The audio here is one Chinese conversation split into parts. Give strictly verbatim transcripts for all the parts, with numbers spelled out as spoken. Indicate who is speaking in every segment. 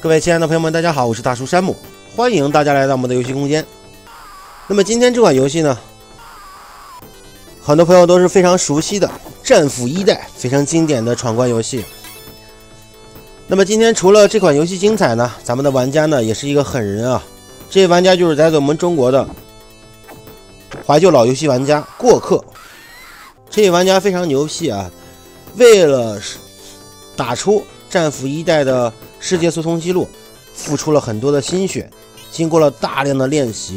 Speaker 1: 各位亲爱的朋友们，大家好，我是大叔山姆，欢迎大家来到我们的游戏空间。那么今天这款游戏呢，很多朋友都是非常熟悉的战斧一代，非常经典的闯关游戏。那么今天除了这款游戏精彩呢，咱们的玩家呢也是一个狠人啊，这位玩家就是来自我们中国的怀旧老游戏玩家过客。这位玩家非常牛气啊，为了打出战斧一代的世界速通记录，付出了很多的心血，经过了大量的练习。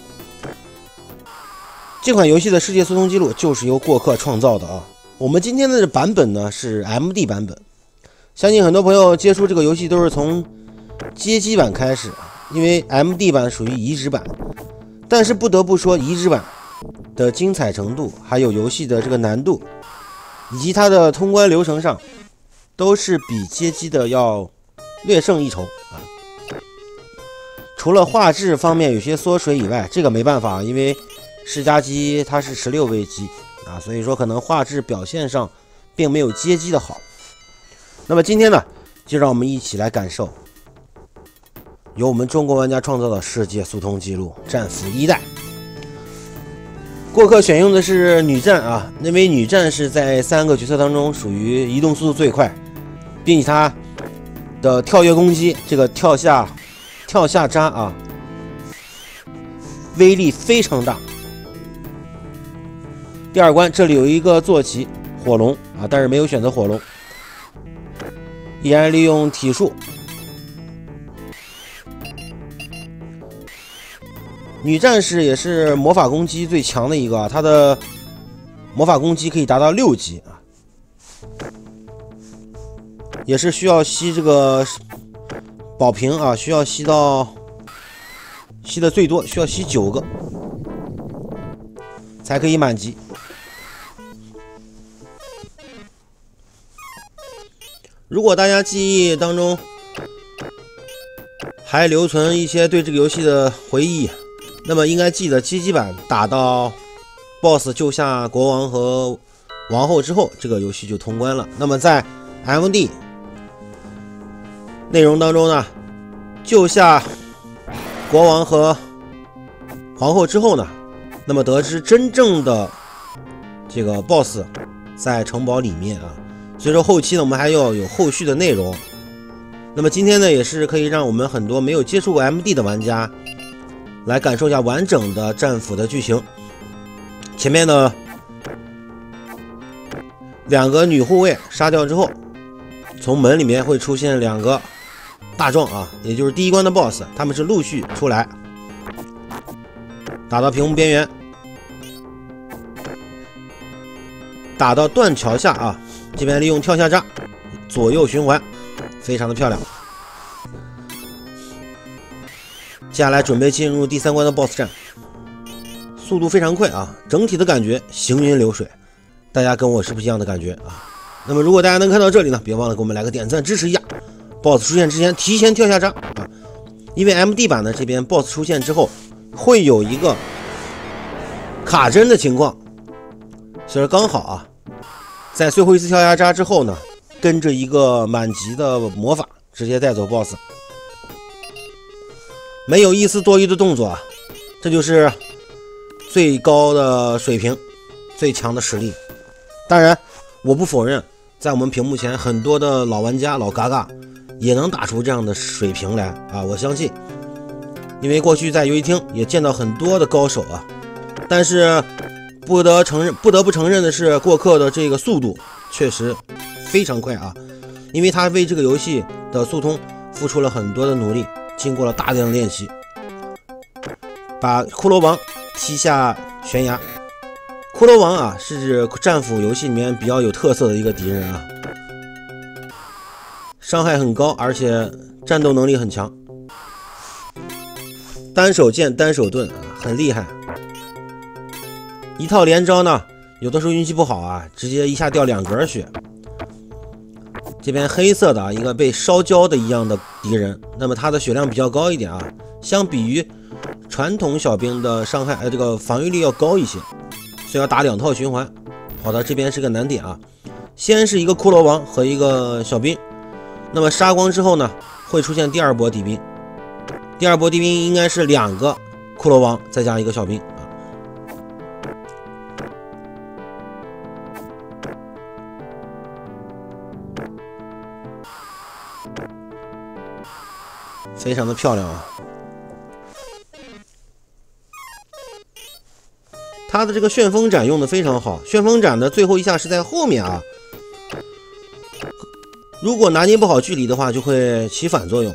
Speaker 1: 这款游戏的世界速通记录就是由过客创造的啊。我们今天的版本呢是 M D 版本，相信很多朋友接触这个游戏都是从街机版开始，因为 M D 版属于移植版。但是不得不说，移植版的精彩程度，还有游戏的这个难度，以及它的通关流程上，都是比街机的要略胜一筹啊。除了画质方面有些缩水以外，这个没办法，因为世嘉机它是十六位机啊，所以说可能画质表现上并没有街机的好。那么今天呢，就让我们一起来感受由我们中国玩家创造的世界速通记录战斧一代。过客选用的是女战啊，那位女战是在三个角色当中属于移动速度最快，并且它的跳跃攻击，这个跳下跳下扎啊，威力非常大。第二关这里有一个坐骑火龙啊，但是没有选择火龙，依然利用体术。女战士也是魔法攻击最强的一个，她的魔法攻击可以达到六级啊，也是需要吸这个宝瓶啊，需要吸到吸的最多需要吸九个才可以满级。如果大家记忆当中还留存一些对这个游戏的回忆，那么应该记得街机版打到 B O S S 救下国王和王后之后，这个游戏就通关了。那么在 M D 内容当中呢，救下国王和皇后之后呢，那么得知真正的这个 B O S S 在城堡里面啊，所以说后期呢我们还要有后续的内容。那么今天呢也是可以让我们很多没有接触过 M D 的玩家来感受一下完整的战斧的剧情。前面的两个女护卫杀掉之后，从门里面会出现两个大壮啊，也就是第一关的 B O S S， 他们是陆续出来，打到屏幕边缘，打到断桥下啊，这边利用跳下扎左右循环，非常的漂亮。接下来准备进入第三关的 B O S S 战，速度非常快啊，整体的感觉行云流水，大家跟我是不是一样的感觉啊？那么如果大家能看到这里呢，别忘了给我们来个点赞支持一下。B O S S 出现之前提前跳下扎啊，因为 M D 版的这边 B O S S 出现之后会有一个卡帧的情况，所以刚好啊，在最后一次跳下扎之后呢，跟着一个满级的魔法直接带走 B O S S， 没有一丝多余的动作啊，这就是最高的水平，最强的实力。当然我不否认，在我们屏幕前很多的老玩家老嘎嘎也能打出这样的水平来啊，我相信，因为过去在游戏厅也见到很多的高手啊。但是不得承认不得不承认的是，过客的这个速度确实非常快啊，因为他为这个游戏的速通付出了很多的努力，经过了大量的练习，把骷髅王踢下悬崖。骷髅王啊是战斧游戏里面比较有特色的一个敌人啊，伤害很高，而且战斗能力很强，单手剑单手盾很厉害，一套连招呢有的时候运气不好啊，直接一下掉两格血。这边黑色的啊，一个被烧焦的一样的敌人，那么他的血量比较高一点啊，相比于传统小兵的伤害呃这个防御力要高一些，所以要打两套循环。好的，这边是个难点啊，先是一个骷髅王和一个小兵，那么杀光之后呢， 会出现第二波敌兵。第二波敌兵应该是两个骷髅王再加一个小兵啊，非常的漂亮啊。他的这个旋风斩用的非常好，旋风斩的最后一下是在后面啊，如果拿捏不好距离的话，就会起反作用。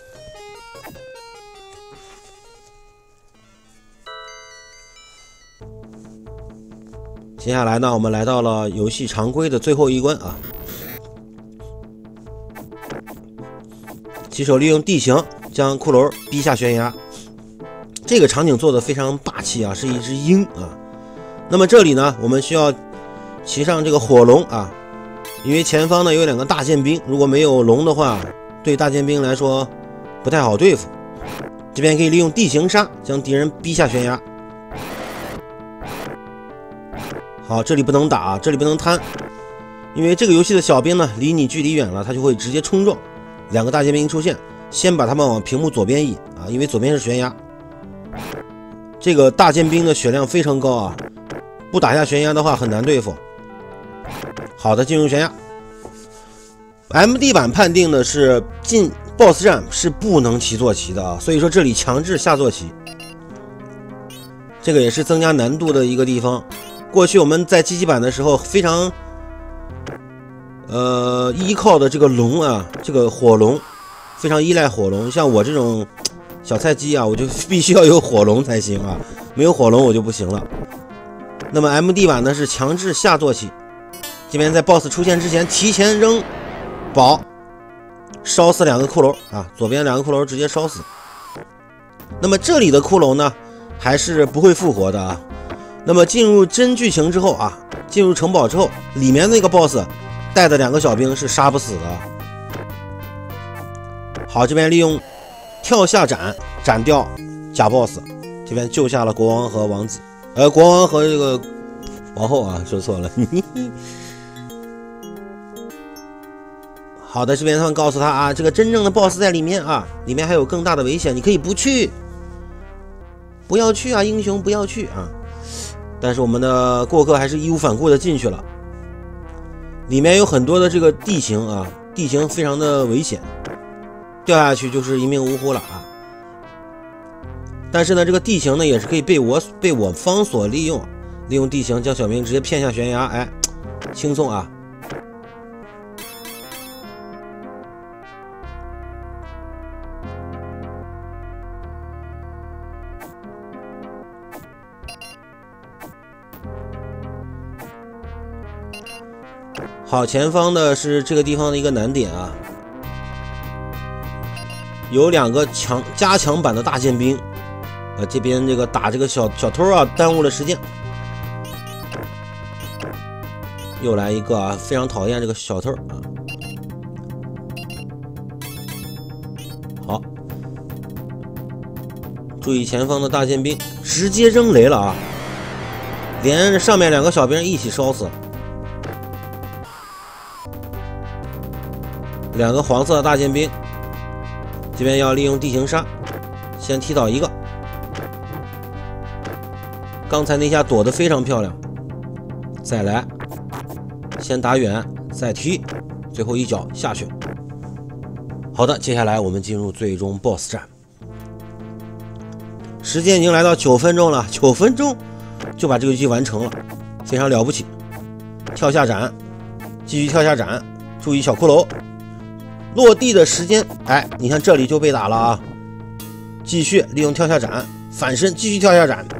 Speaker 1: 接下来呢，我们来到了游戏常规的最后一关啊。骑手利用地形将骷髅逼下悬崖，这个场景做的非常霸气啊，是一只鹰啊。那么这里呢，我们需要骑上这个火龙啊，因为前方呢有两个大剑兵，如果没有龙的话，对大剑兵来说不太好对付。这边可以利用地形杀将敌人逼下悬崖。好，这里不能打，这里不能贪，因为这个游戏的小兵呢离你距离远了，他就会直接冲撞。两个大剑兵出现，先把他们往屏幕左边移啊，因为左边是悬崖。这个大剑兵的血量非常高啊，不打下悬崖的话很难对付。好的，进入悬崖。M D 版判定的是进 B O S S 战是不能骑坐骑的啊，所以说这里强制下坐骑，这个也是增加难度的一个地方。过去我们在机器版的时候非常呃依靠的这个龙啊，这个火龙非常依赖火龙，像我这种小菜鸡啊，我就必须要有火龙才行啊，没有火龙我就不行了。那么 M D 版呢是强制下坐骑，这边在 B O S S 出现之前提前扔宝，烧死两个骷髅啊，左边两个骷髅直接烧死。那么这里的骷髅呢还是不会复活的啊。那么进入真剧情之后啊，进入城堡之后，里面那个 B O S S 带的两个小兵是杀不死的。好，这边利用跳下斩斩掉假 B O S S， 这边救下了国王和王子，呃，国王和这个王后啊，说错了。好的，这边他们告诉他啊，这个真正的 B O S S 在里面啊，里面还有更大的危险，你可以不去，不要去啊，英雄不要去啊。但是我们的过客还是义无反顾的进去了，里面有很多的这个地形啊，地形非常的危险，掉下去就是一命呜呼了啊。但是呢，这个地形呢也是可以被我被我方所利用，利用地形将小兵直接骗下悬崖，哎，轻松啊。好，前方的是这个地方的一个难点啊，有两个强加强版的大剑兵，呃，这边这个打这个小小偷啊，耽误了时间。又来一个啊，非常讨厌这个小偷啊。好，注意前方的大剑兵，直接扔雷了啊，连着上面两个小兵一起烧死。两个黄色的大剑兵，这边要利用地形杀，先踢倒一个。刚才那下躲得非常漂亮，再来，先打远，再踢，最后一脚下去。好的，接下来我们进入最终 B O S S 战，时间已经来到九分钟了，九分钟就把这个游戏完成了，非常了不起。跳下斩，继续跳下斩，注意小骷髅。落地的时间，哎，你看这里就被打了啊！继续利用跳下斩反身，继续跳下斩。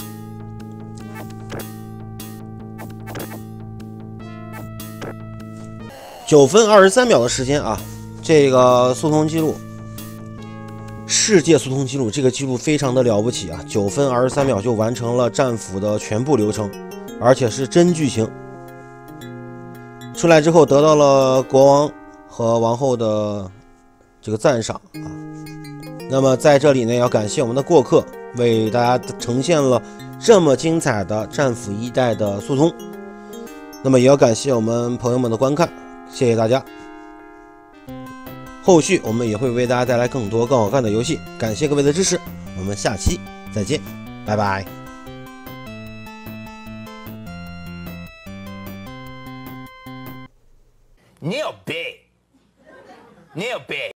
Speaker 1: 九分二十三秒的时间啊，这个速通记录，世界速通记录，这个记录非常的了不起啊！九分二十三秒就完成了战俘的全部流程，而且是真剧情。出来之后得到了国王和王后的这个赞赏啊，那么在这里呢，要感谢我们的过客为大家呈现了这么精彩的战俘一代的速通，那么也要感谢我们朋友们的观看，谢谢大家。 后续我们也会为大家带来更多更好看的游戏。感谢各位的支持，我们下期再见，拜拜。
Speaker 2: Neil Bay. Neil Bay.